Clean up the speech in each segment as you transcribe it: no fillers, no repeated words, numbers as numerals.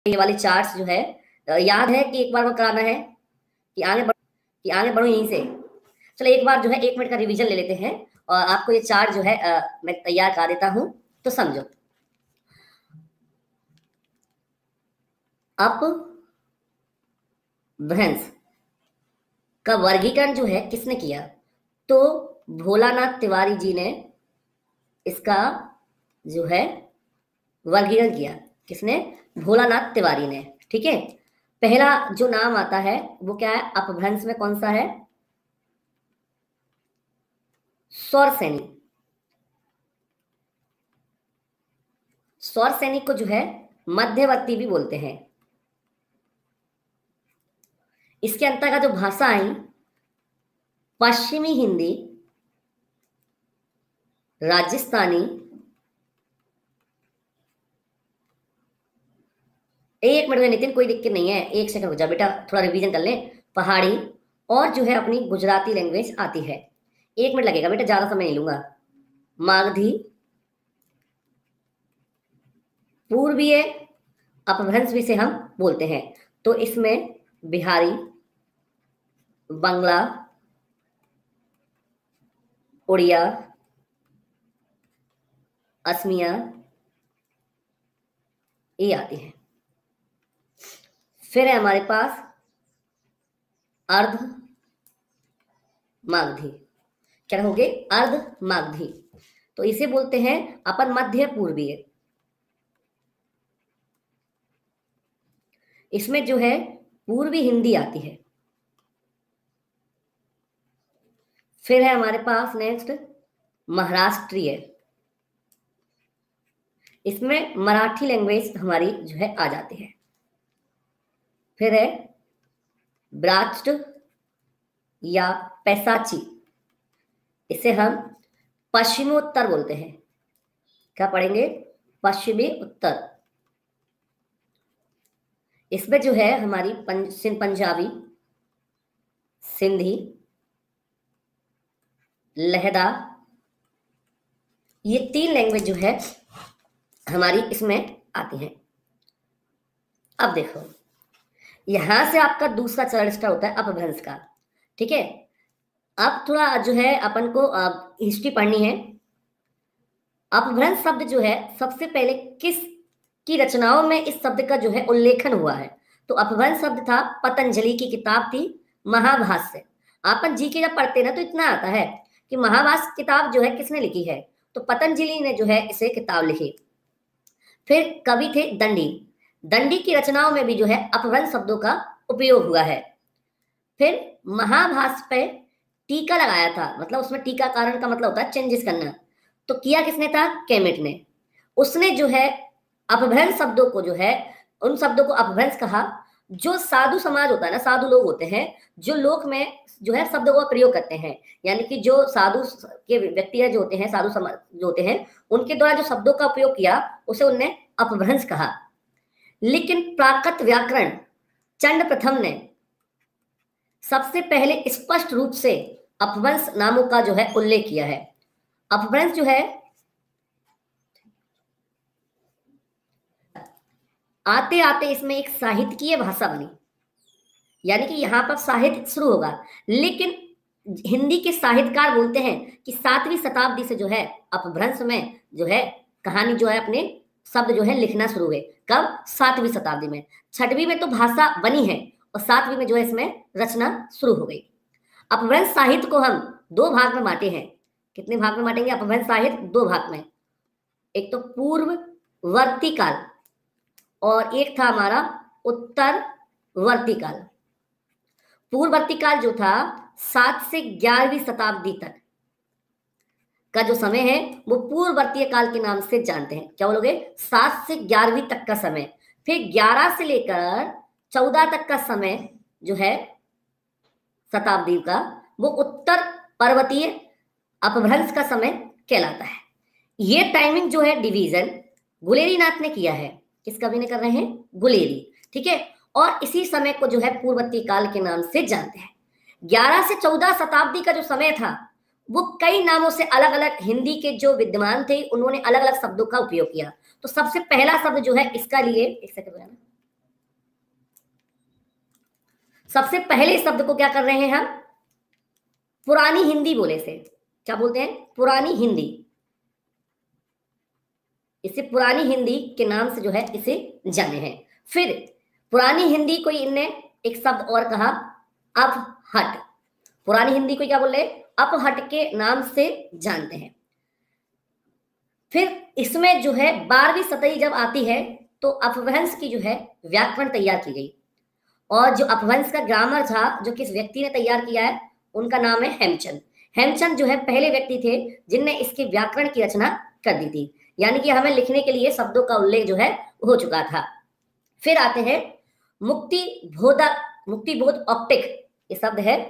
ये वाली चार्ट्स जो है याद है कि एक बार वो कराना है कि आगे बढ़ो यहीं से। चलो एक बार जो है 1 मिनट का रिवीजन ले लेते हैं और आपको ये चार्ट जो है मैं तैयार करा देता हूं, तो समझो। अपभ्रंश का वर्गीकरण जो है किसने किया? तो भोलानाथ तिवारी जी ने इसका जो है वर्गीकरण किया। किसने? भोलानाथ तिवारी ने। ठीक है, पहला जो नाम आता है वो क्या है अपभ्रंश में? कौन सा है? स्वरसेनी। स्वरसेनी को जो है मध्यवर्ती भी बोलते हैं। इसके अंतर्गत जो भाषा आई पश्चिमी हिंदी, राजस्थानी, एक मिनट में नितिन कोई दिक्कत नहीं है, 1 सेकंड हो जा बेटा, थोड़ा रिवीजन कर ले। पहाड़ी और जो है अपनी गुजराती लैंग्वेज आती है। 1 मिनट लगेगा बेटा, ज्यादा समय नहीं लूंगा। मागधी, पूर्वीय अपभ्रंश भी से हम बोलते हैं। तो इसमें बिहारी, बंगला, उड़िया, असमिया ये आती है। फिर है हमारे पास अर्ध मागधी। क्या हो गए? अर्ध मागधी। तो इसे बोलते हैं अपन मध्य पूर्वीय। इसमें जो है पूर्वी हिंदी आती है। फिर है हमारे पास नेक्स्ट महाराष्ट्रीय। इसमें मराठी लैंग्वेज हमारी जो है आ जाती है। फिर है ब्रास्ट या पैसाची, इसे हम पश्चिमोत्तर बोलते हैं। क्या पढ़ेंगे? पश्चिमी उत्तर। इसमें जो है हमारी पंजाबी, सिंधी, लहदा, ये 3 लैंग्वेज जो है हमारी इसमें आती हैं। अब देखो यहां से आपका दूसरा चरण स्टार्ट होता है अपभ्रंश का। ठीक है, अब थोड़ा जो है अपन को हिस्ट्री पढ़नी है। अपभ्रंश शब्द जो है सबसे पहले किस की रचनाओं में इस शब्द का जो है उल्लेखन हुआ है? तो अपभ्रंश शब्द था पतंजलि की किताब थी महाभाष्य। अपन जी के जब पढ़ते ना तो इतना आता है कि महाभाष्य किताब जो है किसने लिखी है? तो पतंजलि ने जो है इसे किताब लिखी। फिर कवि थे दंडी। दंडी की रचनाओं में भी जो है अपभ्रंश शब्दों का उपयोग हुआ है। फिर महाभाष्य पे टीका लगाया था, मतलब उसमें टीकाकरण का मतलब होता है चेंजेस करना। तो किया किसने था? कैमेट ने। उसने जो है अपभ्रंश शब्दों को जो है उन शब्दों को अपभ्रंश कहा जो साधु समाज होता है ना, साधु लोग होते हैं जो लोक में जो है शब्दों का प्रयोग करते हैं, यानी कि जो साधु के व्यक्ति जो होते हैं, साधु समाज जो होते हैं, उनके द्वारा जो शब्दों का उपयोग किया उसे उनने अपभ्रंश कहा। लेकिन प्राकृत व्याकरण चंड प्रथम ने सबसे पहले स्पष्ट रूप से अपभ्रंश नामों का जो है उल्लेख किया है। अपभ्रंश जो है आते आते इसमें एक साहित्यिक भाषा बनी, यानी कि यहां पर साहित्य शुरू होगा। लेकिन हिंदी के साहित्यकार बोलते हैं कि 7वीं शताब्दी से जो है अपभ्रंश में जो है कहानी जो है अपने शब्द जो है लिखना शुरू हुए। कब? 7वीं शताब्दी में। 6वीं में तो भाषा बनी है और 7वीं में जो है इसमें रचना शुरू हो गई। अपभ्रंश साहित्य को हम 2 भाग में बांटे हैं। कितने भाग में बांटेंगे अपभ्रंश साहित्य? 2 भाग में। एक तो पूर्ववर्ती काल और एक था हमारा उत्तरवर्ती काल। पूर्ववर्ती काल जो था 7 से 11वीं शताब्दी तक का जो समय है वो पूर्ववर्तीय काल के नाम से जानते हैं। क्या बोलोगे? 7 से 11वीं तक का समय। फिर 11 से लेकर 14 तक का समय जो है शताब्दी का वो उत्तर पर्वतीय अपभ्रंश का समय कहलाता है। ये टाइमिंग जो है डिवीजन गुलेरी नाथ ने किया है। किस कवि ने कर रहे हैं? गुलेरी। ठीक है, और इसी समय को जो है पूर्ववर्ती काल के नाम से जानते हैं। 11 से 14 शताब्दी का जो समय था वो कई नामों से अलग अलग हिंदी के जो विद्वान थे उन्होंने अलग अलग शब्दों का उपयोग किया। तो सबसे पहला शब्द जो है इसका लिए, एक सेकंड, सबसे पहले इस शब्द को क्या कर रहे हैं हम, पुरानी हिंदी बोले से, क्या बोलते हैं, पुरानी हिंदी, इसे पुरानी हिंदी के नाम से जो है इसे जाने हैं। फिर पुरानी हिंदी को इनने एक शब्द और कहा, अपहट। पुरानी हिंदी को क्या बोल रहे, अपहट के नाम से जानते हैं। फिर इसमें जो है 12वीं सदी जब आती है तो अपभ्रंश की जो है व्याकरण तैयार की गई, और जो अपभ्रंश का ग्रामर था जो किस व्यक्ति ने तैयार किया है, उनका नाम है हेमचंद। हेमचंद जो है पहले व्यक्ति थे जिनने इसके व्याकरण की रचना कर दी थी, यानी कि हमें लिखने के लिए शब्दों का उल्लेख जो है हो चुका था। फिर आते हैं मुक्तिबोध ऑप्टिक, ये शब्द है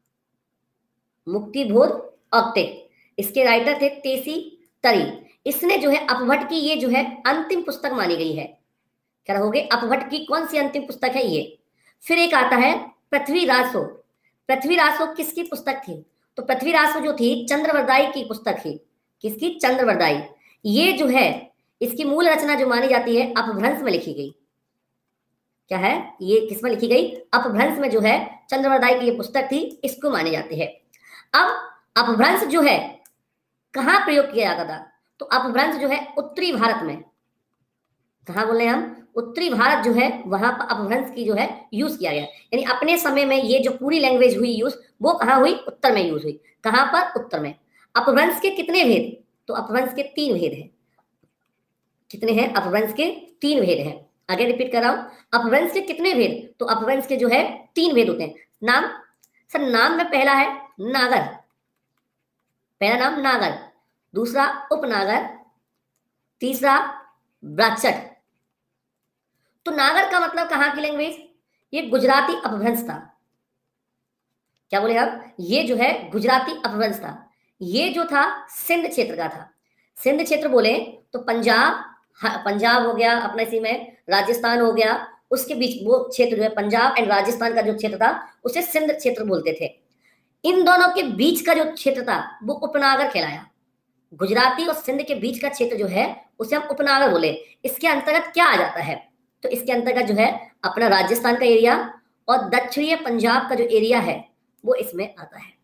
मुक्तिबोध ऑप्टिक, इसके राइटर थे तेसी तरी। इसने जो है अपभट्ट की ये जो है अंतिम पुस्तक मानी गई है। क्या रहोगे, अपभट्ट की कौन सी अंतिम पुस्तक है ये। फिर एक आता है पृथ्वीरासो। पृथ्वीरासो किसकी पुस्तक थी, तो पृथ्वीरासो जो थी चंद्रवरदाई की पुस्तक थी। किसकी, चंद्रवरदाई। ये जो है इसकी मूल रचना जो मानी जाती है अपभ्रंश में लिखी गई। क्या है ये, किसमें लिखी गई, अपभ्रंश में जो है चंद्रवरदाई की ये पुस्तक थी, इसको मानी जाती है। अब अपभ्रंश जो है कहाँ प्रयोग किया जाता था, तो अपभ्रंश जो है उत्तरी भारत में, कहाँ बोल रहे हैं हम, उत्तरी भारत जो है वहां पर अपभ्रंश की जो है यूज किया गया। यानी अपने समय में ये जो पूरी लैंग्वेज हुई यूज, वो कहाँ हुई, उत्तर में यूज हुई। कहाँ पर, उत्तर में। अपभ्रंश के कितने भेद, तो अपभ्रंश के 3 भेद हैं। कितने हैं, अपभ्रंश के 3 भेद हैं। आगे रिपीट कर रहा हूं, अपभ्रंश के कितने भेद, तो अपभ्रंश के जो है 3 भेद होते हैं। नाम, सर नाम में पहला है नागर, पहला नाम नागर, दूसरा उपनागर, तीसरा ब्राचट। तो नागर का मतलब कहां की लैंग्वेज, ये गुजराती अपभ्रंश था। क्या बोले आप, ये जो है गुजराती अपभ्रंश था। ये जो था सिंध क्षेत्र का था। सिंध क्षेत्र बोले तो पंजाब, पंजाब हो गया अपना, इसी में राजस्थान हो गया, उसके बीच वो क्षेत्र जो है पंजाब एंड राजस्थान का जो क्षेत्र था उसे सिंध क्षेत्र बोलते थे। इन दोनों के बीच का जो क्षेत्र था वो उपनागर कहलाया। गुजराती और सिंध के बीच का क्षेत्र जो है उसे हम उपनागर बोले। इसके अंतर्गत क्या आ जाता है, तो इसके अंतर्गत जो है अपना राजस्थान का एरिया और दक्षिणीय पंजाब का जो एरिया है वो इसमें आता है।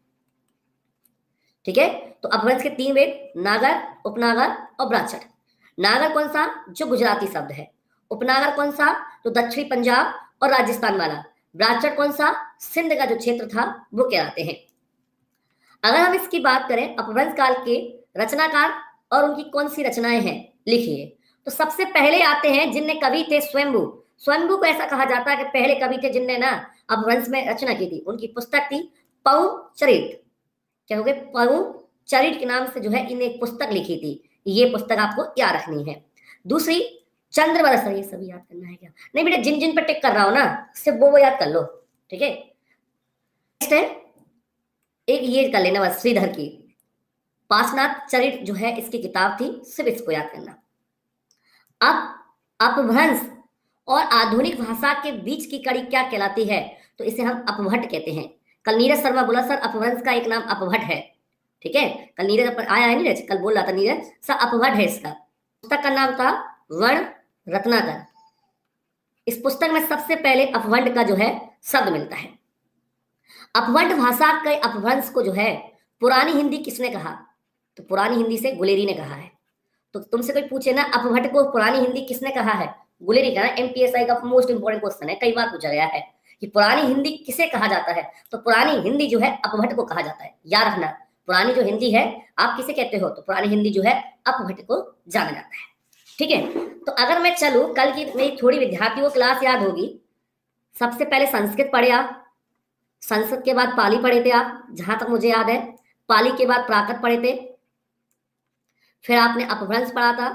ठीक है, तो अपभ्रंश के 3 भेद, नागर, उपनागर और ब्राचट। नागर कौन सा, जो गुजराती शब्द है। उपनागर कौन सा, जो दक्षिणी पंजाब और राजस्थान वाला। ब्राचट कौन सा, सिंध का जो क्षेत्र था वो कहलाते हैं। अगर हम इसकी बात करें अपभ्रंश काल के रचनाकार और उनकी कौन सी रचनाएं हैं लिखिए, तो सबसे पहले आते हैं जिनने कवि थे स्वयंभू। स्वयंभू को ऐसा कहा जाता है कि पहले कवि थे जिनने ना अपभ्रंश में रचना की थी। उनकी पुस्तक थी पऊ चरित। क्या हो गए, पऊ चरित के नाम से जो है इन्हें एक पुस्तक लिखी थी। ये पुस्तक आपको याद रखनी है। दूसरी चंद्रवरस, ये सभी याद करना है क्या, नहीं बेटा, जिन जिन पर टिक कर रहा हूं ना सिर्फ वो याद कर लो। ठीक है, नेक्स्ट है एक ये कर लेना बस, श्रीधर की पार्श्वनाथ चरित जो है इसकी किताब थी, सिर्फ इसको याद करना। अब अपभ्रंश और आधुनिक भाषा के बीच की कड़ी क्या कहलाती है, तो इसे हम अपभट्ट कहते हैं। कल नीरज शर्मा बोला सर अपभ्रंश का एक नाम अपभट्ट है। ठीक है, कल नीरज आया है, नीरज कल बोल रहा था नीरज सर अपभट्ट है इसका। पुस्तक का नाम था वर्ण रत्नाकर। इस पुस्तक में सबसे पहले अपभट्ट का जो है शब्द मिलता है। अपभट्ट भाषा के अपभ्रंश को जो है पुरानी हिंदी किसने कहा, तो पुरानी हिंदी से गुलेरी ने कहा है। तो तुमसे कोई पूछे ना अपभट्ट को पुरानी हिंदी किसने कहा है, गुलेरी का। एमपीएसआई का मोस्ट इंपोर्टेंट क्वेश्चन है, कई बार पूछा गया है कि पुरानी हिंदी किसे कहा जाता है, तो पुरानी हिंदी जो है अपभट्ट को कहा जाता है। याद रखना, पुरानी जो हिंदी है आप किसे कहते हो, तो पुरानी हिंदी जो है अपभट्ट को जाना जाता है। ठीक है, तो अगर मैं चलूं, कल की मेरी थोड़ी विद्यार्थियों को क्लास याद होगी। सबसे पहले संस्कृत पढ़े आप, संस्कृत के बाद पाली पढ़े थे आप, जहां तक मुझे याद है। पाली के बाद प्राकृत पढ़े थे, फिर आपने अपभ्रंश पढ़ा था।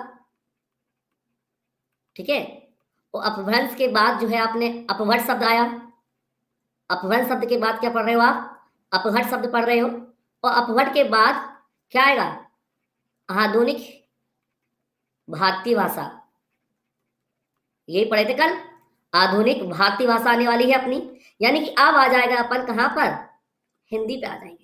ठीक है, और अपभ्रंश के बाद जो है आपने अपभट्ट शब्द आया। अपभ्रंश शब्द के बाद क्या पढ़ रहे हो आप, अपभट्ट शब्द पढ़ रहे हो। और अपभट्ट के बाद क्या आएगा, आधुनिक भारतीय भाषा। यही पढ़े थे कल, आधुनिक भारतीय भाषा आने वाली है अपनी। यानी कि अब आ जाएगा अपन कहां पर, हिंदी पे आ जाएंगे।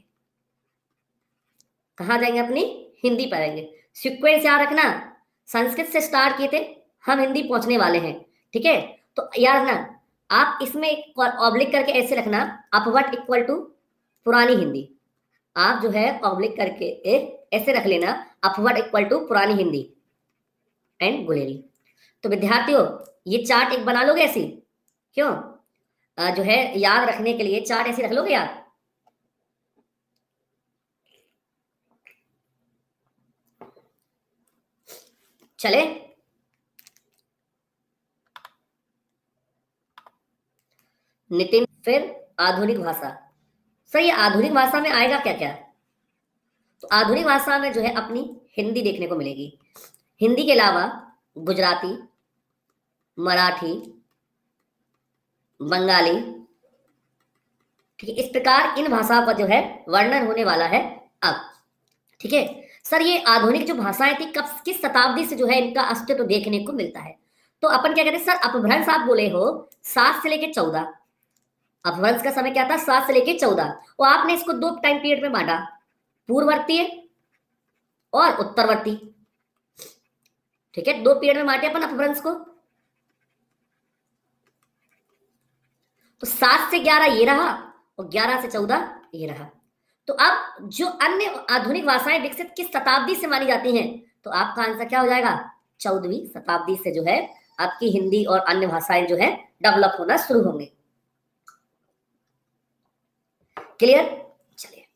कहां जाएंगे, अपनी हिंदी पर आएंगे। सीक्वेंस याद रखना, संस्कृत से स्टार्ट किए थे, हम हिंदी पहुंचने वाले हैं। ठीक है, तो याद रखना आप इसमें एक ऑब्लिक करके ऐसे रखना, अपवर्ड इक्वल टू पुरानी हिंदी। आप जो है ऑब्लिक करके ऐसे रख लेना, अपवर्ड इक्वल टू पुरानी हिंदी एंड गुलेरी। तो विद्यार्थियों ये चार्ट एक बना लोगे ऐसी, क्यों जो है याद रखने के लिए चार्ट ऐसे रख लोगे याद। चले, नितिन फिर आधुनिक भाषा। सर ये आधुनिक भाषा में आएगा क्या क्या? तो आधुनिक भाषा में जो है अपनी हिंदी देखने को मिलेगी। हिंदी के अलावा गुजराती, मराठी, बंगाली, ठीक है, इस प्रकार इन भाषाओं का जो है वर्णन होने वाला है अब। ठीक है सर, ये आधुनिक जो भाषाएं थी कब किस शताब्दी से जो है इनका अस्तित्व देखने को मिलता है? तो अपन क्या कहते हैं सर, अपभ्रंश आप बोले हो 7 से लेके 14, अपभ्रंश का समय क्या था 7 से लेके 14, और आपने इसको 2 टाइम पीरियड में बांटा, पूर्ववर्तीय और उत्तरवर्ती। ठीक है, 2 पीरियड में बांटे अपन अपभ्रंश को। तो 7 से 11 ये रहा और 11 से 14 ये रहा। तो अब जो अन्य आधुनिक भाषाएं विकसित किस शताब्दी से मानी जाती हैं, तो आपका आंसर क्या हो जाएगा, 14वीं शताब्दी से जो है आपकी हिंदी और अन्य भाषाएं जो है डेवलप होना शुरू होंगे। क्लियर? चलिए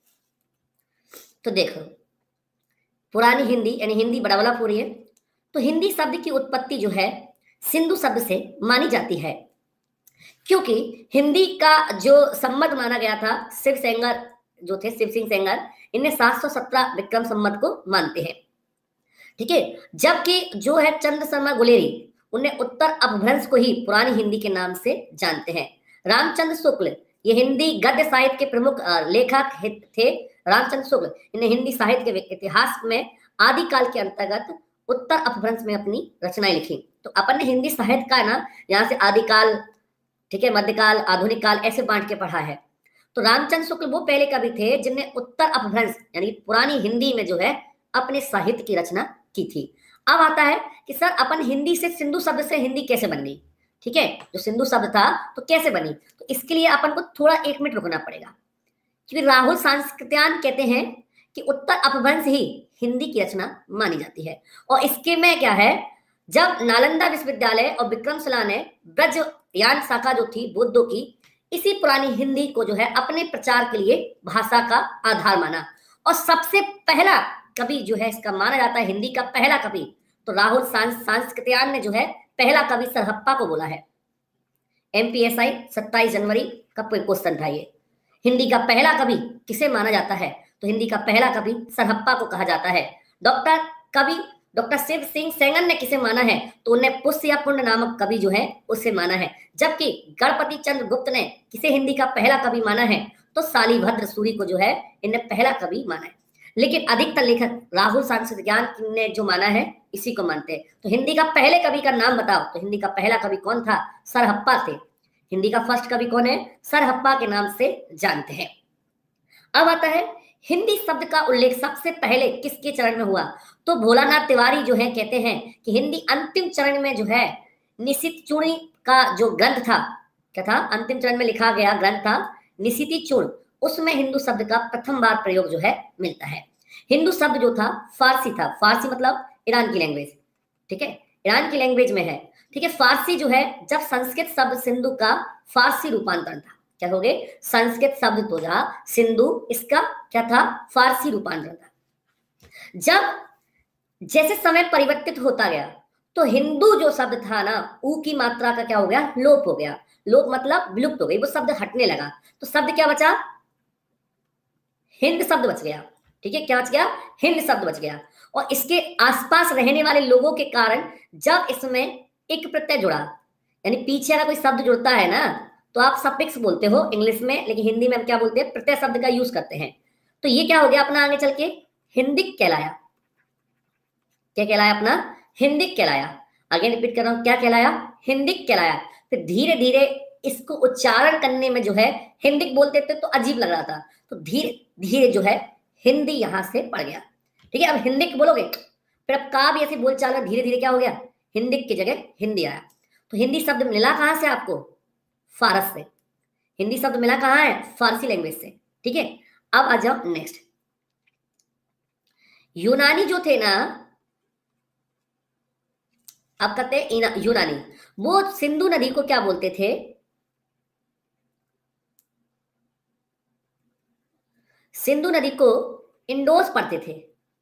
तो देखो, पुरानी हिंदी यानी हिंदी डेवलप हो रही है। तो हिंदी शब्द की उत्पत्ति जो है सिंधु शब्द से मानी जाती है, क्योंकि हिंदी का जो संमत माना गया था, शिव सेंगर जो थे, शिव सिंह सेंगर, इन्हें 717 विक्रम संमत को मानते हैं। ठीक है, जबकि जो है चंद्र शर्मा गुलेरी, उन्हें उत्तर अपभ्रंश को ही पुरानी हिंदी के नाम से जानते हैं। रामचंद्र शुक्ल ये हिंदी गद्य साहित्य के प्रमुख लेखक थे। रामचंद्र शुक्ल इन्हें हिंदी साहित्य के इतिहास में आदिकाल के अंतर्गत उत्तर अपभ्रंश में अपनी रचनाएं लिखी। तो अपन ने हिंदी साहित्य का ना यहाँ से आदिकाल, ठीक है, मध्यकाल, आधुनिक काल ऐसे बांट के पढ़ा है। तो रामचंद्र शुक्ल वो पहले कवि थे जिनने उत्तर अपभ्रंश यानी पुरानी हिंदी में जो है अपने साहित्य की रचना की थी। अब आता है कि सर अपन हिंदी से सिंधु शब्द से हिंदी कैसे बन गई? ठीक है, जो सिंधु शब्द था तो कैसे बनी? तो इसके लिए अपन को थोड़ा 1 मिनट रुकना पड़ेगा, क्योंकि राहुल सांस्कृत्यायन कहते हैं कि उत्तर अपभ्रंश ही हिंदी की रचना मानी जाती है। और इसके में क्या है, जब नालंदा विश्वविद्यालय और विक्रमशिला ने ब्रज यान शाखा जो थी बौद्धों की, इसी पुरानी हिंदी को जो है अपने प्रचार के लिए भाषा का आधार माना। और सबसे पहला कवि जो है इसका माना जाता है हिंदी का पहला कवि, तो राहुल सांस्कृत्यायन ने जो है पहला कवि सरहप्पा को बोला है। एमपीएसआई 27 जनवरी का क्वेश्चन था ये, हिंदी का पहला कवि किसे माना जाता है? तो हिंदी का पहला कवि सरहप्पा को कहा जाता है। डॉक्टर शिव सिंह सेंगर ने किसे माना है? तो उन्हें पुष्य या पुण्य नामक कवि जो है उसे माना है। जबकि गणपति चंद्र गुप्त ने किसे हिंदी का पहला कवि माना है? तो शालिभद्र सूरी को जो है इन्हें पहला कवि माना है। लेकिन अधिकतर लेखक राहुल सांस्कृत्यायन ने जो माना है इसी को मानते हैं। तो हिंदी का पहले कवि का नाम बताओ, तो हिंदी का पहला कवि कौन था? सरहप्पा थे। हिंदी का फर्स्ट कवि कौन है? सरहप्पा के नाम से जानते हैं। अब आता है हिंदी शब्द का उल्लेख सबसे पहले किसके चरण में हुआ? तो भोलानाथ तिवारी जो है कहते हैं कि हिंदी अंतिम चरण में जो है निशित चूर्ण का जो ग्रंथ था, क्या था? अंतिम चरण में लिखा गया ग्रंथ था निशिति चूर्ण, उसमें हिंदू शब्द का प्रथम बार प्रयोग जो है मिलता है। हिंदू शब्द जो था फारसी था, फारसी मतलब ईरान की लैंग्वेज, ठीक है, ईरान की लैंग्वेज में है। ठीक है, फारसी जो है जब संस्कृत शब्द सिंधु का फारसी रूपांतरण था, क्या हो गए? संस्कृत शब्द तो था सिंधु, इसका क्या था? फारसी रूपांतरण था। जब जैसे समय परिवर्तित होता गया तो हिंदू जो शब्द था ना, ऊ की मात्रा का क्या हो गया? लोप हो गया। लोप मतलब विलुप्त हो गई, वो शब्द हटने लगा। तो शब्द क्या बचा? हिंद शब्द बच गया। ठीक है, क्या बच गया? हिंद शब्द बच गया। और इसके आसपास रहने वाले लोगों के कारण जब इसमें एक प्रत्यय जुड़ा, यानी पीछे अगर कोई शब्द जुड़ता है ना, तो आप सफिक्स बोलते हो इंग्लिश में, लेकिन हिंदी में हम क्या बोलते हैं? प्रत्यय शब्द का यूज करते हैं। तो ये क्या हो गया अपना? आगे चल के हिंदिक कहलाया। क्या कहलाया अपना? हिंदिक कहलाया। आगे रिपीट कर रहा हूं, क्या कहलाया? हिंदिक कहलाया। फिर धीरे धीरे इसको उच्चारण करने में जो है हिंदिक बोलते थे तो अजीब लग रहा था, तो धीरे धीरे जो है हिंदी यहां से पड़ गया। ठीक है, अब हिंदिक बोलोगे, फिर अब का भी ऐसी बोलचाल धीरे धीरे क्या हो गया? हिंदिक की जगह हिंदी आया। तो हिंदी शब्द मिला कहां से आपको? फारस से। हिंदी शब्द मिला कहाँ है? फारसी लैंग्वेज से। ठीक है, अब आ जाओ नेक्स्ट। यूनानी जो थे ना, अब कहते हैं यूनानी, वो सिंधु नदी को क्या बोलते थे? सिंधु नदी को इंडोस पढ़ते थे,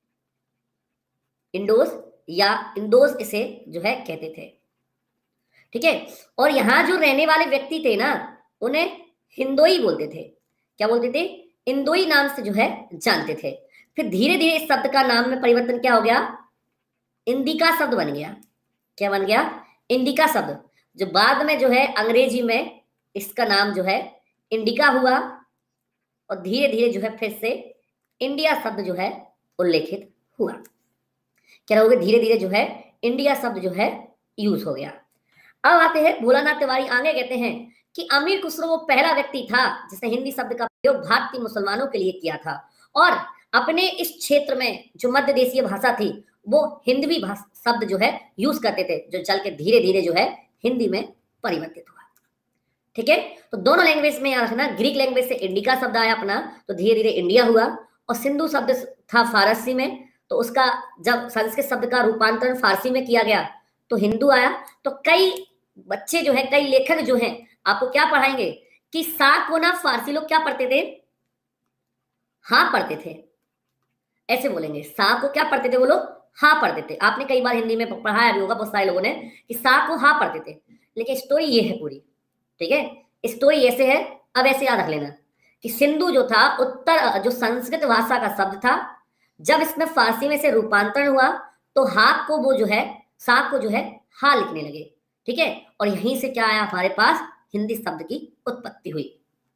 इंडोस या इंदोस इसे जो है कहते थे। ठीक है, और यहां जो रहने वाले व्यक्ति थे ना, उन्हें हिंदोई बोलते थे। क्या बोलते थे? इंदोई नाम से जो है जानते थे। फिर धीरे धीरे इस शब्द का नाम में परिवर्तन क्या हो गया? इंडिका शब्द बन गया। क्या बन गया? इंडिका शब्द, जो बाद में जो है अंग्रेजी में इसका नाम जो है इंडिका हुआ, और धीरे धीरे जो है फिर से इंडिया शब्द जो है उल्लेखित हुआ। क्या रहोगे? धीरे धीरे जो है इंडिया शब्द जो है यूज हो गया। अब आते हैं भोलानाथ तिवारी, आगे कहते हैं कि अमीर खुसरो वो पहला व्यक्ति था जिसने हिंदी शब्द का प्रयोग भारतीय मुसलमानों के लिए किया था, और अपने इस क्षेत्र में जो मध्य देशीय भाषा थी वो हिंदवी शब्द जो है यूज करते थे, जो चल के धीरे धीरे जो है हिंदी में परिवर्तित हुआ। ठीक है, तो दोनों लैंग्वेज में याद रखना, ग्रीक लैंग्वेज से इंडिका शब्द आया अपना, तो धीरे धीरे इंडिया हुआ, और सिंधु शब्द था फारसी में, तो उसका जब संस्कृत शब्द का रूपांतरण फारसी में किया गया तो हिंदू आया। तो कई बच्चे जो है, कई लेखक जो हैं, आपको क्या पढ़ाएंगे कि सा को ना फारसी लोग क्या पढ़ते थे? हाँ पढ़ते थे, ऐसे बोलेंगे। सा को क्या पढ़ते थे वो लोग? हाँ पढ़ते थे। आपने कई बार हिंदी में पढ़ाया भी होगा बहुत सारे लोगों ने कि सा को हाँ पढ़ते थे, लेकिन स्टोरी ये है पूरी। ठीक है, स्टोरी ऐसे है, अब ऐसे याद रख लेना कि सिंधु जो था, उत्तर जो संस्कृत भाषा का शब्द था, जब इसमें फारसी में से रूपांतरण हुआ तो हा को वो जो है, सा को जो है हा लिखने लगे। ठीक है, और यहीं से क्या आया हमारे पास? हिंदी शब्द की उत्पत्ति हुई।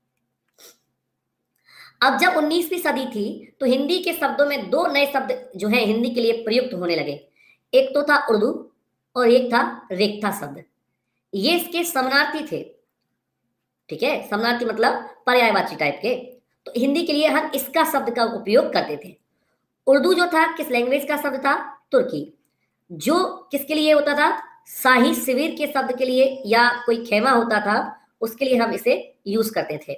अब जब 19वीं सदी थी तो हिंदी के शब्दों में दो नए शब्द जो है हिंदी के लिए प्रयुक्त होने लगे। एक तो था उर्दू और एक था रेख्ता शब्द। ये इसके समानार्थी थे। ठीक है, समानार्थी मतलब पर्यायवाची टाइप के। तो हिंदी के लिए हम इसका शब्द का उपयोग करते थे। उर्दू जो था किस लैंग्वेज का शब्द था? तुर्की। जो किसके लिए होता था? शाही शिविर के शब्द के लिए, या कोई खेमा होता था उसके लिए हम इसे यूज करते थे।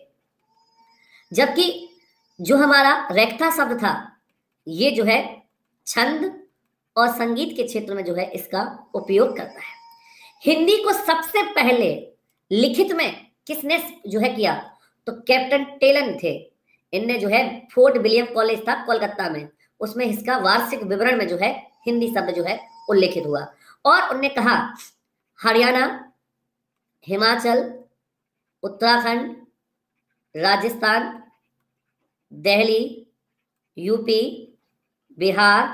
जबकि जो हमारा रेख्ता शब्द था, ये जो है छंद और संगीत के क्षेत्र में जो है इसका उपयोग करता है। हिंदी को सबसे पहले लिखित में किसने जो है किया? तो कैप्टन टेलन थे। इनने जो है फोर्ट विलियम कॉलेज था कोलकाता में, उसमें इसका वार्षिक विवरण में जो है हिंदी शब्द जो है उल्लेखित हुआ, और उन्होंने कहा हरियाणा, हिमाचल, उत्तराखंड, राजस्थान, दिल्ली, यूपी, बिहार,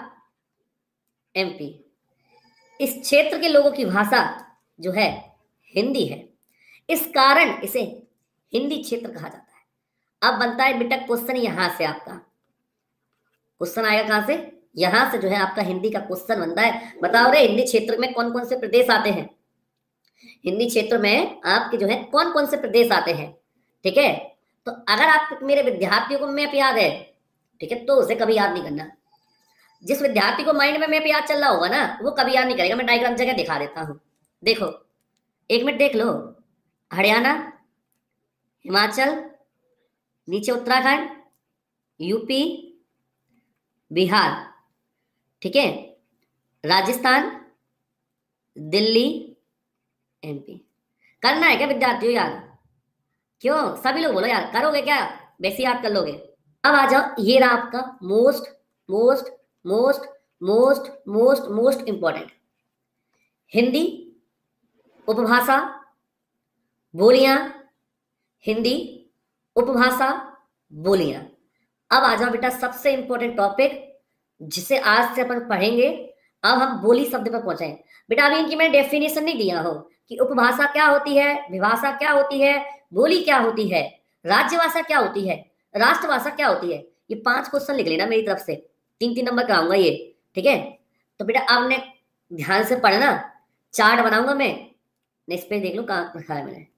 एमपी, इस क्षेत्र के लोगों की भाषा जो है हिंदी है। इस कारण इसे हिंदी क्षेत्र कहा जाता है। अब बनता है बेटा क्वेश्चन, यहां से आपका क्वेश्चन आएगा कहां से? यहां से जो है आपका हिंदी का क्वेश्चन बनता है। बताओ रे, हिंदी क्षेत्र में कौन कौन से प्रदेश आते हैं? हिंदी क्षेत्र में आपके जो है कौन कौन से प्रदेश आते हैं? ठीक है, तो अगर आप मेरे विद्यार्थियों को मैप याद है, ठीक है, तो उसे कभी याद नहीं करना। जिस विद्यार्थी को माइंड में मैप याद चल रहा होगा ना, वो कभी याद नहीं करेगा। मैं डायग्राम जगह दिखा देता हूं, देखो, एक मिनट देख लो। हरियाणा, हिमाचल, नीचे उत्तराखंड, यूपी, बिहार, ठीक है, राजस्थान, दिल्ली, एमपी। करना है क्या विद्यार्थियों याद? क्यों सभी लोग बोलो यार, करोगे क्या? वैसे याद कर लोगे। अब आ जाओ, ये रहा आपका most most most most most most important, Hindi उपभाषा बोलियां, हिंदी उपभाषा बोलियां। अब आ जाओ बेटा सबसे इंपॉर्टेंट टॉपिक जिसे आज से अपन पढ़ेंगे। अब हम बोली शब्द पर पहुंचे। बेटा अभी इनकी मैंने डेफिनेशन नहीं दिया हो कि उपभाषा क्या होती है, विभाषा क्या होती है, बोली क्या होती है, राज्यभाषा क्या होती है, राष्ट्रभाषा क्या होती है। ये 5 क्वेश्चन लिख लेना मेरी तरफ से, 3-3 नंबर कराऊंगा ये। ठीक है, तो बेटा आपने ध्यान से पढ़ना। चार्ट बनाऊंगा मैं, इस पे देख लो कहाँ रखा है मैंने।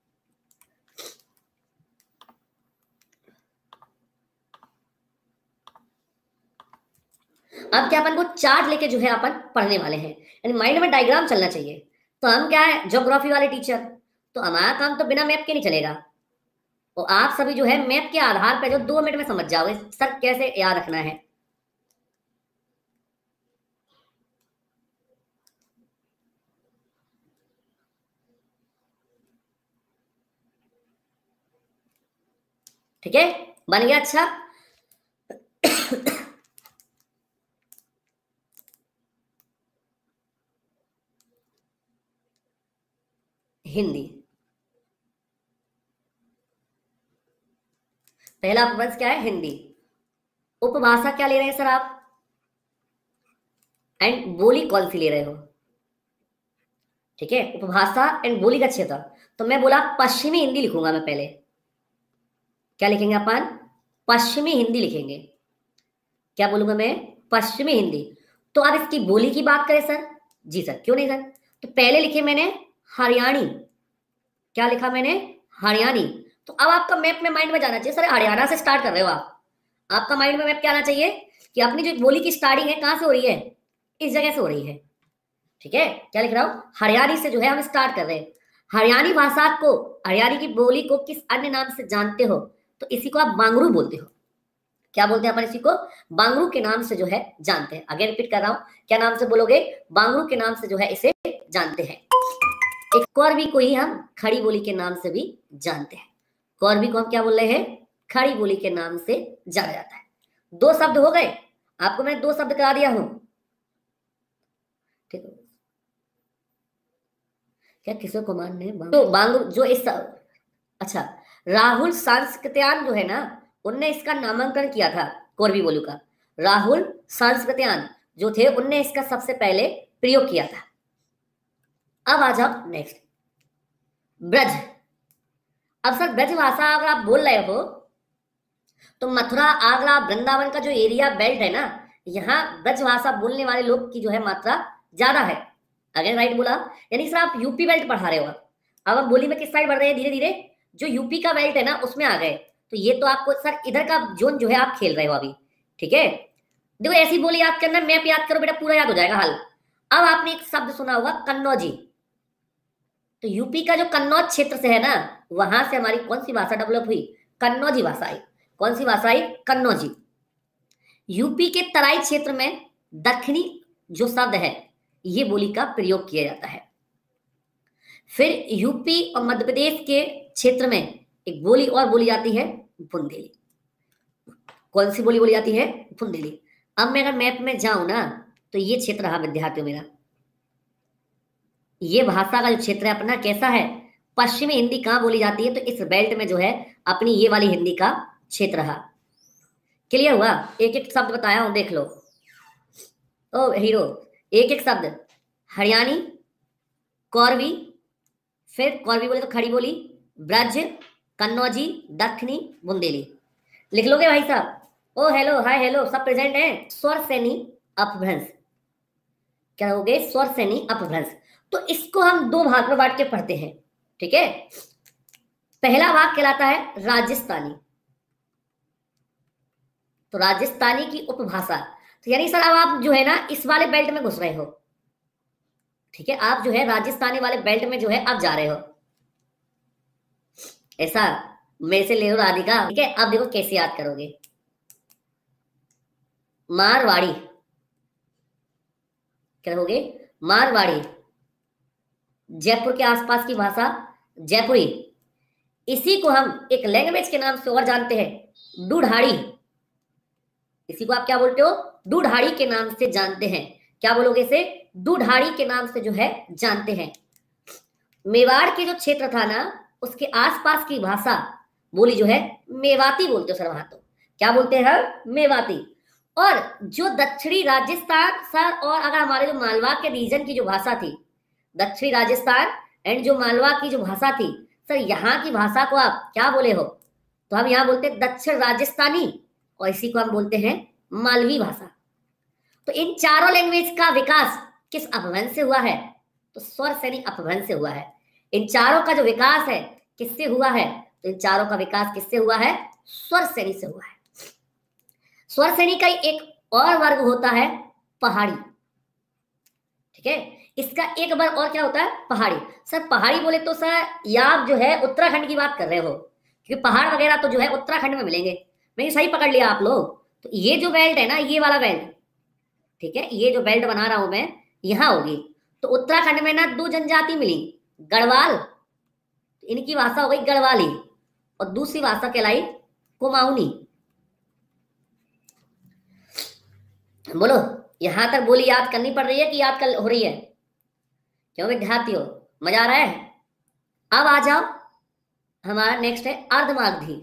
अब क्या अपन को चार्ट लेके जो है अपन पढ़ने वाले हैं, यानी माइंड में डायग्राम चलना चाहिए। तो हम क्या है, ज्योग्राफी वाले टीचर, तो हमारा काम तो बिना मैप के नहीं चलेगा। और आप सभी जो है मैप के आधार पर जो 2 मिनट में समझ जाओगे सर कैसे याद रखना है। ठीक है, बन गया? अच्छा हिंदी, पहला अपभ्रंश क्या है? हिंदी। उपभाषा क्या ले रहे हैं सर आप? एंड बोली कौन सी ले रहे हो? ठीक है, उपभाषा एंड बोली का क्षेत्र। तो मैं बोला पश्चिमी हिंदी लिखूंगा मैं पहले। क्या लिखेंगे अपन? पश्चिमी हिंदी लिखेंगे। क्या बोलूंगा मैं? पश्चिमी हिंदी। तो अब इसकी बोली की बात करें सर? जी सर, क्यों नहीं सर। तो पहले लिखे मैंने हरियाणी। क्या लिखा मैंने? हरियाणी। तो अब आपका मैप में माइंड में जाना चाहिए सर हरियाणा से स्टार्ट कर रहे हो आप। आपका माइंड में मैप क्या आना चाहिए कि अपनी जो बोली की स्टार्टिंग है कहां से हो रही है? इस जगह से हो रही है। ठीक है, क्या लिख रहा हूं? हरियाणी से जो है हम स्टार्ट कर रहे हैं। हरियाणी भाषा को, हरियाणी की बोली को किस अन्य नाम से जानते हो? तो इसी को आप बांगरू बोलते हो। क्या बोलते हैं अपन इसी को? बांगरू के नाम से जो है जानते हैं। अगेन रिपीट कर रहा हूं, क्या नाम से बोलोगे? बांगरू के नाम से जो है इसे जानते हैं। एक कौरवी को ही हम खड़ी बोली के नाम से भी जानते हैं। कौरवी को हम क्या बोल रहे हैं? खड़ी बोली के नाम से जाना जाता है। 2 शब्द हो गए, आपको मैं 2 शब्द करा दिया हूं। ठीक है, क्या किशोर कुमार ने तो बांगरू जो इस, अच्छा, राहुल सांस्कृत्यान जो है ना, उनने इसका नामांकन किया था कौरवी बोली का। राहुल सांस्कृत्यान जो थे उनने इसका सबसे पहले प्रयोग किया था। अब आ जाओ नेक्स्ट, ब्रज। अब सर ब्रज भाषा अगर आप बोल रहे हो तो मथुरा, आगरा, वृंदावन का जो एरिया बेल्ट है ना, यहाँ ब्रज भाषा बोलने वाले लोग की जो है मात्रा ज्यादा है। अगेन राइट बोला, यानी सर आप यूपी बेल्ट पढ़ा रहे हो। अब हम बोली में किस साइड बढ़ रहे हैं? धीरे धीरे जो यूपी का बेल्ट है ना उसमें आ गए। तो ये तो आपको सर इधर का जोन जो है आप खेल रहे हो अभी। ठीक है, देखो ऐसी बोली याद करना, मैप याद करो बेटा, पूरा याद हो जाएगा हाल। अब आपने एक शब्द सुना होगा कन्नौजी। तो यूपी का जो कन्नौज क्षेत्र से है ना, वहां से हमारी कौन सी भाषा डेवलप हुई? कन्नौजी भाषा आई। कौन सी भाषा आई? कन्नौजी। यूपी के तराई क्षेत्र में दक्षिणी जो शब्द है ये बोली का प्रयोग किया जाता है। फिर यूपी और मध्य प्रदेश के क्षेत्र में एक बोली और बोली जाती है, बुंदेली। कौन सी बोली बोली जाती है? बुंदेली। अब मैं अगर मैप में जाऊं ना, तो ये क्षेत्र रहा विद्यार्थियों मेरा। ये भाषा का जो क्षेत्र है अपना कैसा है? पश्चिमी हिंदी कहाँ बोली जाती है? तो इस बेल्ट में जो है अपनी ये वाली हिंदी का क्षेत्र रहा। क्लियर हुआ? एक एक शब्द बताया हूं, देख लो। ओ हीरो, एक एक शब्द। हरियाणी, कौरवी, फिर कौरवी बोले तो खड़ी बोली, ब्रज, कन्नौजी, दक्षिणी, बुंदेली। लिख लोगे भाई साहब? ओ हेलो, हाय हेलो, सब प्रेजेंट हैं। स्वर सैनी अपभ्रंश। क्या हो गए? स्वर सैनी अपभ्रंश। तो इसको हम 2 भाग में बांट के पढ़ते हैं। ठीक है, पहला भाग कहलाता है राजस्थानी। तो राजस्थानी की उपभाषा। तो यानी सर अब आप जो है ना इस वाले बेल्ट में घुस रहे हो। ठीक है, आप जो है राजस्थानी वाले बेल्ट में जो है आप जा रहे हो। ऐसा मेरे से ले लो राधिका। ठीक है, अब देखो कैसे याद करोगे। मारवाड़ी, क्या कहोगे? मारवाड़ी, जयपुर के आसपास की भाषा जयपुरी। इसी को हम एक लैंग्वेज के नाम से और जानते हैं, डूढाड़ी। इसी को आप क्या बोलते हो? डूढाड़ी के नाम से जानते हैं। क्या बोलोगे इसे? डूढाड़ी के नाम से जो है जानते हैं। मेवाड़ के जो क्षेत्र था ना, उसके आसपास की भाषा बोली जो है मेवाती बोलते हो सर वहां। तो क्या बोलते हैं हम? मेवाती। और जो दक्षिणी राजस्थान सर, और अगर हमारे जो मालवा के रीजन की जो भाषा थी, दक्षिणी राजस्थान एंड जो मालवा की जो भाषा थी सर, यहाँ की भाषा को आप क्या बोले हो? तो हम यहाँ बोलते हैं दक्षिण राजस्थानी, और इसी को हम बोलते हैं मालवी भाषा। तो इन चारों लैंग्वेज का विकास किस अपभ्रंश से हुआ है? तो स्वर सैनी अपभ्रंश से हुआ है। इन चारों का जो विकास है किससे हुआ है? तो इन चारों का विकास किससे हुआ है? स्वर सैनी से हुआ है। स्वर सैनी का एक और वर्ग होता है पहाड़ी। ठीक है, इसका एक बार और क्या होता है, पहाड़ी। सर पहाड़ी बोले तो सर या आप जो है उत्तराखंड की बात कर रहे हो, क्योंकि पहाड़ वगैरह तो जो है उत्तराखंड में मिलेंगे। मैं सही पकड़ लिया आप लोग। तो ये जो बेल्ट है ना, ये वाला बेल्ट, ठीक है, ये जो बेल्ट बना रहा हूं मैं, यहां होगी। तो उत्तराखंड में ना दो जनजाति मिली, गढ़वाल, इनकी भाषा हो गई गढ़वाली, और दूसरी भाषा कहलाई कुमाऊनी। बोलो, यहां तक बोली याद करनी पड़ रही है कि याद कर हो रही है? क्यों विद्यार्थियों, मजा आ रहा है? अब आ जाओ, हमारा नेक्स्ट है अर्धमागधी।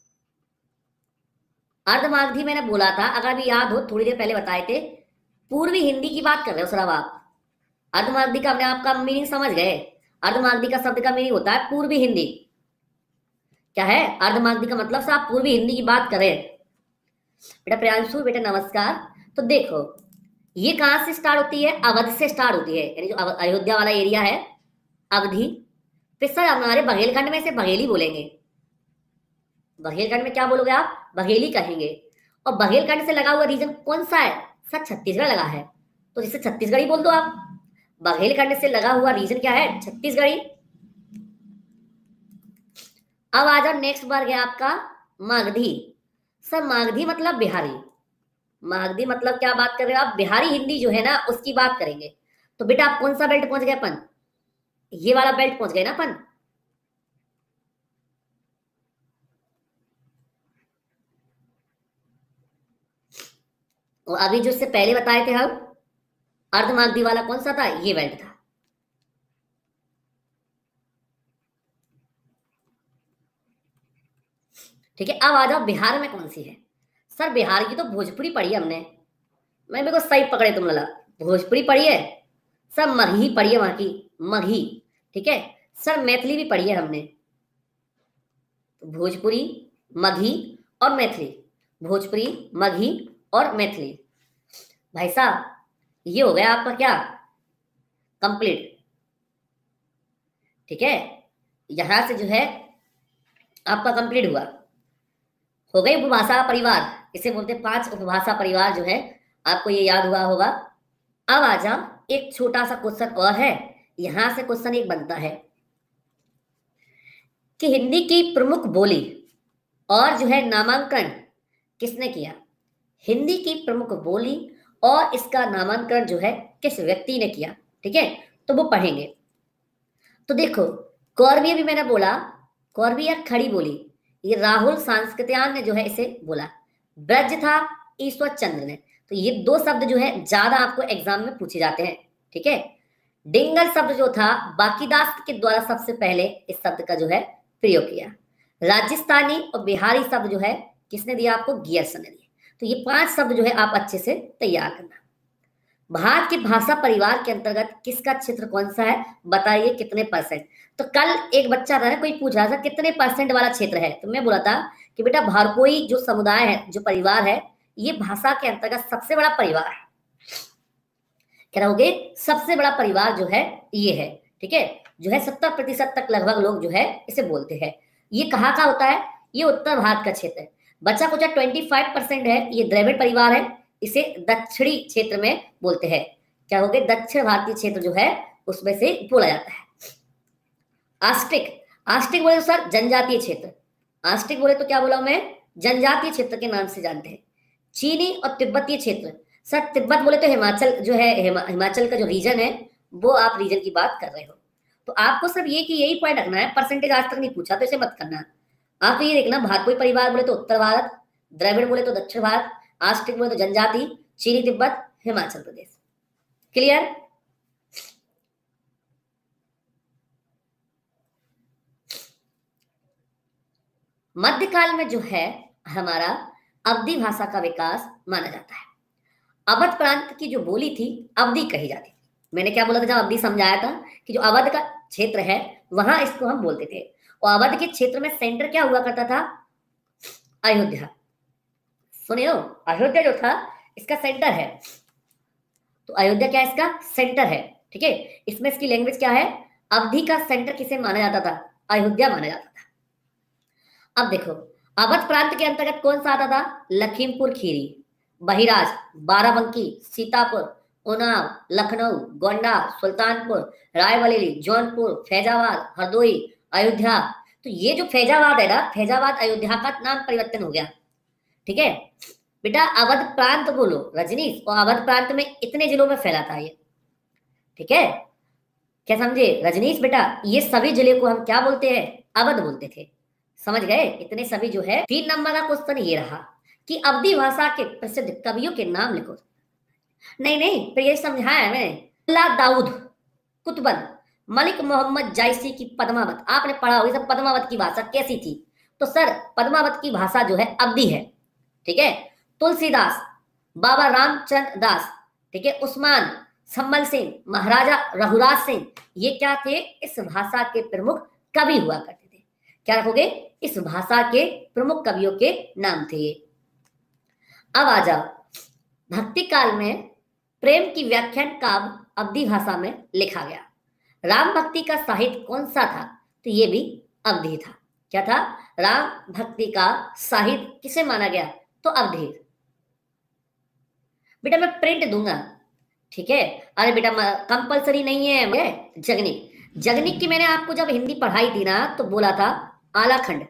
अर्धमागधी मैंने बोला था, अगर भी याद हो, थोड़ी देर पहले बताए थे, पूर्वी हिंदी की बात कर रहे हो सर अब आप। अर्धमागधी का अपने आपका मीनिंग समझ गए? अर्धमागधी का शब्द का मीनिंग होता है पूर्वी हिंदी। क्या है अर्धमागधी का मतलब? से आप पूर्वी हिंदी की बात करें। बेटा प्रियांशु, बेटा नमस्कार। तो देखो, ये कहां से स्टार्ट होती है? अवध से स्टार्ट होती है, यानी जो अयोध्या वाला एरिया है, अवधि। फिर सर हमारे बघेलखंड में से बघेली बोलेंगे। बघेलखंड में क्या बोलोगे आप? बघेली कहेंगे। और बघेलखंड से लगा हुआ रीजन कौन सा है? सर छत्तीसगढ़ लगा है, तो जिसे छत्तीसगढ़ी बोल दो आप। बघेलखंड से लगा हुआ रीजन क्या है? छत्तीसगढ़ी। अब आ जाओ, नेक्स्ट बार गया आपका मागधी। सर मागधी मतलब बिहारी। मागधी मतलब क्या बात कर रहे हो आप? बिहारी हिंदी जो है ना, उसकी बात करेंगे। तो बेटा आप कौन सा बेल्ट पहुंच गए अपन? ये वाला बेल्ट पहुंच गए ना अपन। और अभी जो इससे पहले बताए थे हम, अर्धमागधी वाला कौन सा था? ये बेल्ट था। ठीक है, अब आ जाओ बिहार में कौन सी है? सर बिहार की तो भोजपुरी पढ़ी है हमने। मैं मेरे को सही पकड़े तुम लोग, भोजपुरी पढ़ी है। सर मगही पढ़ी है वहां की, मगही। ठीक है सर, मैथिली भी पढ़ी है हमने। भोजपुरी, मगही और मैथिली। भोजपुरी, मगही और मैथिली। भाई साहब, ये हो गया आपका क्या, कंप्लीट। ठीक है, यहां से जो है आपका कंप्लीट हुआ। हो गई उपभाषा परिवार, इसे बोलते हैं 5 उपभाषा परिवार जो है, आपको ये याद हुआ होगा। अब आ जाओ, एक छोटा सा क्वेश्चन और है। यहां से क्वेश्चन एक बनता है कि हिंदी की प्रमुख बोली और जो है नामांकन किसने किया? हिंदी की प्रमुख बोली और इसका नामांकन जो है किस व्यक्ति ने किया? ठीक है, तो वो पढ़ेंगे। तो देखो, कौरवी भी मैंने बोला, कौरवी या खड़ी बोली, ये राहुल सांस्कृत्यायन ने जो है इसे बोला। ब्रज था ईश्वर चंद्र ने। तो ये दो शब्द जो है ज्यादा आपको एग्जाम में पूछे जाते हैं। ठीक है, डिंगल शब्द जो था बाकीदास के द्वारा सबसे पहले इस शब्द का जो है प्रयोग किया। राजस्थानी और बिहारी शब्द जो है किसने दिया आपको? गियर्सन ने दिया। तो ये 5 शब्द जो है आप अच्छे से तैयार करना। भारत के भाषा परिवार के अंतर्गत किसका क्षेत्र कौन सा है? बताइए कितने परसेंट? तो कल एक बच्चा था ना, कोई पूछ रहा था कितने परसेंट वाला क्षेत्र है, तो मैं बोला था कि बेटा भारकोई जो समुदाय है, जो परिवार है, ये भाषा के अंतर्गत सबसे बड़ा परिवार है। क्या रहोगे? सबसे बड़ा परिवार जो है ये है। ठीक है, जो है 70% तक लगभग लोग जो है इसे बोलते हैं। ये कहाँ का होता है? ये उत्तर भारत का क्षेत्र है। बचा कुछ 25% है, ये द्रविड़ परिवार है, इसे दक्षिणी क्षेत्र में बोलते हैं। क्या हो गए? दक्षिण भारतीय क्षेत्र जो है उसमें से बोला जाता है। आस्टिक, आस्टिक बोले तो सर जनजातीय क्षेत्र। आस्टिक बोले तो क्या बोला मैं? जनजातीय क्षेत्र के नाम से जानते हैं। चीनी और तिब्बतीय क्षेत्र, सर तिब्बत बोले तो हिमाचल जो है, हिमाचल का जो रीजन है, वो आप रीजन की बात कर रहे हो। तो आपको सिर्फ ये कि यही पॉइंट रखना है, परसेंटेज आज तक नहीं पूछा तो इसे मत करना। आप ये देखना, भारतीय परिवार बोले तो उत्तर भारत, द्रविड़ बोले तो दक्षिण भारत, आस्टिक बोले तो जनजाति, चीनी तिब्बत, हिमाचल प्रदेश। क्लियर? मध्यकाल में जो है हमारा अवधी भाषा का विकास माना जाता है। अवध प्रांत की जो बोली थी अवधी कही जाती थी। मैंने क्या बोला था जब अवधी समझाया था कि जो अवध का क्षेत्र है वहां इसको हम बोलते थे। और अवध के क्षेत्र में सेंटर क्या हुआ करता था? अयोध्या। सुनियो, अयोध्या जो था इसका सेंटर है। तो अयोध्या क्या है? इसका सेंटर है। ठीक है, इसमें इसकी लैंग्वेज क्या है? अवधी का सेंटर किसे माना जाता था? अयोध्या माना जाता था। अब देखो, अवध प्रांत के अंतर्गत कौन सा आता था? लखीमपुर खीरी, बहिराज, बाराबंकी, सीतापुर, उन्नाव, लखनऊ, गोंडा, सुल्तानपुर, रायबरेली, जौनपुर, फैजाबाद, हरदोई, अयोध्या। तो ये जो फैजाबाद है ना, फैजाबाद अयोध्या का नाम परिवर्तन हो गया। ठीक है बेटा, अवध प्रांत बोलो रजनीश, और अवध प्रांत में इतने जिलों में फैला था ये। ठीक है, क्या समझे रजनीश बेटा? ये सभी जिले को हम क्या बोलते हैं? अवध बोलते थे। समझ गए? इतने सभी जो है। 3 नंबर का क्वेश्चन ये रहा कि अवधी भाषा के प्रसिद्ध कवियों के नाम लिखो। नहीं नहीं, फिर ये समझाया है मैंने। मुल्ला दाऊद कुतुबन, मलिक मोहम्मद जायसी की पद्मावत। आपने पढ़ा होगा सब पद्मावत की भाषा कैसी थी? तो सर पद्मावत की भाषा जो है अवधी है। ठीक है, तुलसीदास, बाबा रामचंद्र दास, ठीक है, उस्मान संभल सिंह, महाराजा रघुराज सिंह, ये क्या थे? इस भाषा के प्रमुख कवि हुआ करते थे। क्या रखोगे? इस भाषा के प्रमुख कवियों के नाम थे ये। अब आ जाओ, भक्ति काल में प्रेम की व्याख्यान काव्य अवधी भाषा में लिखा गया। राम भक्ति का साहित्य कौन सा था? तो ये भी अवधी था। क्या था? राम भक्ति का साहित्य किसे माना गया? तो अवधी। बेटा मैं प्रिंट दूंगा। ठीक है, अरे बेटा कंपलसरी नहीं है। जगनिक, जगनिक की मैंने आपको जब हिंदी पढ़ाई थी ना तो बोला था आलाखंड।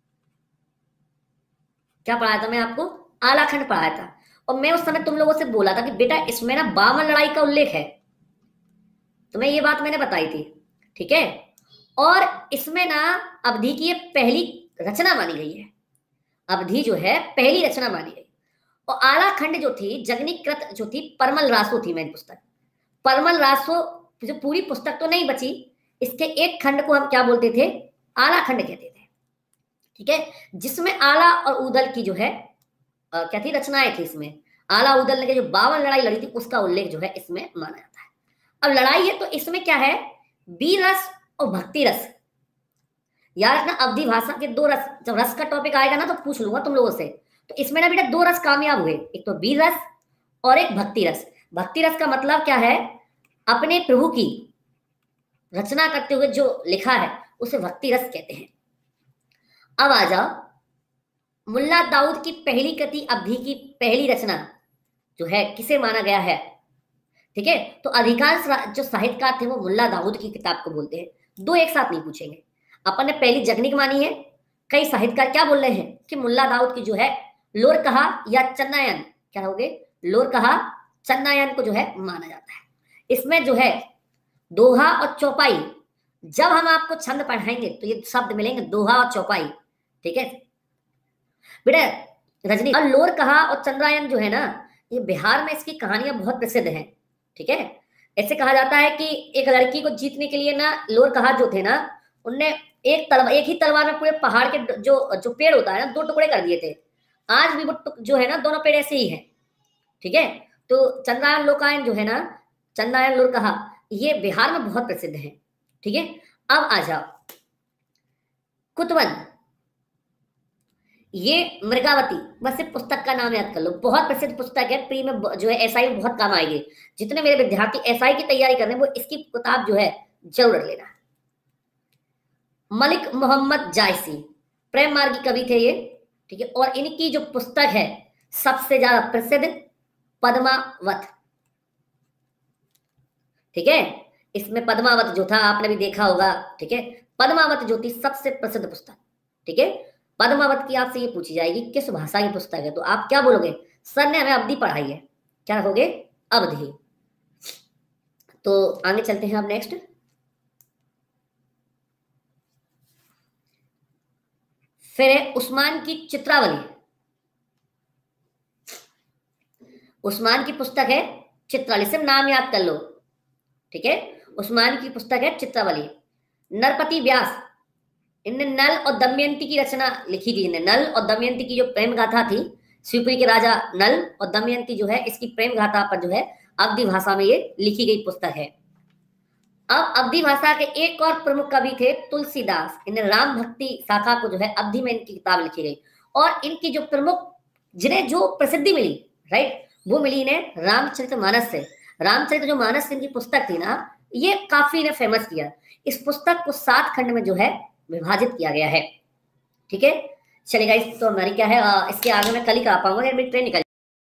क्या पढ़ाया था मैं आपको? आलाखंड पढ़ाया था। और मैं उस समय तुम लोगों से बोला था कि बेटा इसमें ना 52 लड़ाई का उल्लेख है। तो मैं ये बात मैंने बताई थी। ठीक है, और इसमें ना अवधी की ये पहली रचना मानी गई है। अवधी जो है पहली रचना मानी गई। और आलाखंड जो थी, जगनिकृत जो थी, परमल रासो थी मेरी पुस्तक। परमल रासो जो पूरी पुस्तक तो नहीं बची, इसके एक खंड को हम क्या बोलते थे? आलाखंड कहते थे। ठीक है, जिसमें आला और उदल की जो है क्या थी? रचनाएं थी। इसमें आला उदल ने के जो 52 लड़ाई लड़ी थी उसका उल्लेख जो है इसमें माना जाता है। अब लड़ाई है तो इसमें क्या है? वीर रस और भक्ति रस। याद रखना, अवधी भाषा के 2 रस, जब रस का टॉपिक आएगा ना तो पूछ लूंगा तुम लोगों से। तो इसमें ना बेटा 2 रस कामयाब हुए, एक तो वीर रस और एक भक्ति रस। भक्ति रस का मतलब क्या है? अपने प्रभु की रचना करते हुए जो लिखा है उसे भक्ति रस कहते हैं। अब आ जाओ, मुल्ला दाऊद की पहली कृति अवधी की पहली रचना जो है किसे माना गया है? ठीक है, तो अधिकांश जो साहित्यकार थे वो मुल्ला दाऊद की किताब को बोलते हैं। 2 एक साथ नहीं पूछेंगे। अपन ने पहली जगनिक मानी है, कई साहित्यकार क्या बोल रहे हैं कि मुल्ला दाऊद की जो है लोर कहा या चन्नायन, क्या होगे? लोर कहा, चन्नायन को जो है माना जाता है। इसमें जो है दोहा और चौपाई, जब हम आपको छंद पढ़ाएंगे तो ये शब्द मिलेंगे, दोहा और चौपाई। ठीक है बेटा रजनी, और लोर कहा और चंद्रायन जो है ना, ये बिहार में इसकी कहानियां बहुत प्रसिद्ध हैं। ठीक है, ऐसे कहा जाता है कि एक लड़की को जीतने के लिए ना लोर कहा जो थे ना, उनने एक ही तलवार में पूरे पहाड़ के जो पेड़ होता है ना 2 टुकड़े कर दिए थे। आज भी वो जो है ना दोनों पेड़ ऐसे ही हैं। ठीक है, तो चंद्रायन लोकायन जो है ना, चंद्रायन लोर कहा, ये बिहार में बहुत प्रसिद्ध है। ठीक है, अब आ जाओ कुतवन, ये मृगावती, बस ये पुस्तक का नाम याद कर लो, बहुत प्रसिद्ध पुस्तक है। प्री में जो है एसआई में बहुत काम आएगी। जितने मेरे विद्यार्थी एसआई की तैयारी कर रहे हैं वो इसकी किताब जो है जरूर लेना। मलिक मोहम्मद जायसी प्रेम मार्गी कवि थे ये। ठीक है, और इनकी जो पुस्तक है सबसे ज्यादा प्रसिद्ध पद्मावत। ठीक है, इसमें पद्मावत जो था आपने भी देखा होगा। ठीक है, पद्मावत जो थी सबसे प्रसिद्ध पुस्तक। ठीक है, पद्मावत की आपसे ये पूछी जाएगी किस भाषा की पुस्तक है, तो आप क्या बोलोगे? सर ने हमें अवधी पढ़ाई है। क्या रखोगे? अवधी। तो आगे चलते हैं अब नेक्स्ट। फिर है उस्मान की चित्रावली। उस्मान की पुस्तक है चित्रावली, सिर्फ नाम याद कर लो। ठीक है, उस्मान की पुस्तक है चित्रावली। नरपति व्यास, इनने नल और दमयंती की रचना लिखी थी। इन्हें नल और दमयंती की जो प्रेम गाथा थी, शिवपुरी के राजा नल और दमयंती जो है, इसकी प्रेम गाथा पर जो है अवधी भाषा में ये लिखी गई पुस्तक है। अब अवधी भाषा के एक और प्रमुख कवि थे तुलसीदास। इन्हें राम भक्ति शाखा को जो है अवधी में इनकी किताब लिखी गई। और इनकी जो प्रमुख, जिन्हें जो प्रसिद्धि मिली, राइट, वो मिली इन्हें रामचरितमानस से। रामचरित जो मानस इनकी पुस्तक थी ना, ये काफी इन्हें फेमस किया। इस पुस्तक को 7 खंड में जो है विभाजित किया गया है। ठीक है, चलेगा। इस तो हमारी क्या है, इसके आगे मैं कल ही करा पाऊंगा, मेरी ट्रेन निकल